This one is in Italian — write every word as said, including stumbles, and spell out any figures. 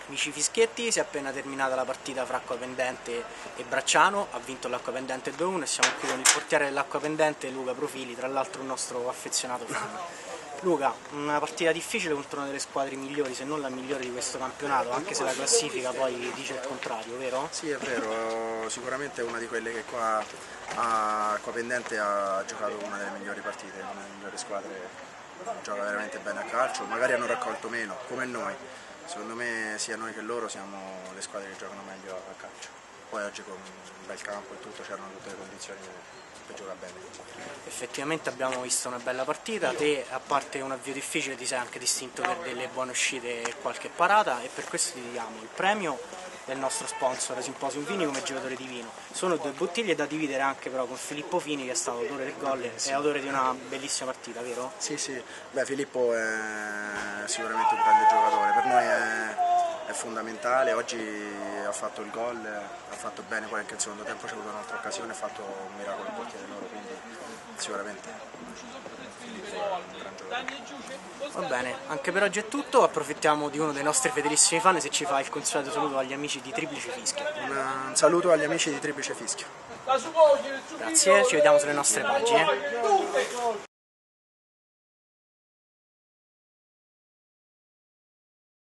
Amici Fischietti, si è appena terminata la partita fra Acqua Pendente e Bracciano, ha vinto l'Acqua Pendente due a uno e siamo qui con il portiere dell'Acqua Pendente, Luca Profili, tra l'altro un nostro affezionato fan. Luca, una partita difficile contro una delle squadre migliori, se non la migliore di questo campionato, anche se la classifica poi dice il contrario, vero? Sì, è vero, sicuramente è una di quelle che qua a Acqua Pendente ha giocato una delle migliori partite, una delle migliori squadre, gioca veramente bene a calcio, magari hanno raccolto meno, come noi. Secondo me sia noi che loro siamo le squadre che giocano meglio a calcio. Poi oggi con un bel campo e tutto c'erano tutte le condizioni per giocare bene. Effettivamente abbiamo visto una bella partita, te a parte un avvio difficile ti sei anche distinto per delle buone uscite e qualche parata e per questo ti diamo il premio del nostro sponsor Simposium Vini come giocatore di vino. Sono due bottiglie da dividere anche però con Filippo Fini che è stato autore del gol e sì, autore di una bellissima partita, vero? Sì, sì, beh Filippo è sicuramente un grande giocatore, per noi è, è fondamentale, oggi ha fatto il gol, ha fatto bene, poi anche il secondo tempo c'è avuto un'altra occasione, ha fatto un miracolo il portiere loro, quindi sicuramente Filippo è un gran giocatore. Va bene, anche per oggi è tutto, approfittiamo di uno dei nostri fedelissimi fan se ci fa il consueto saluto agli amici di Triplice Fischio. Un saluto agli amici di Triplice Fischio. Grazie, ci vediamo sulle nostre pagine.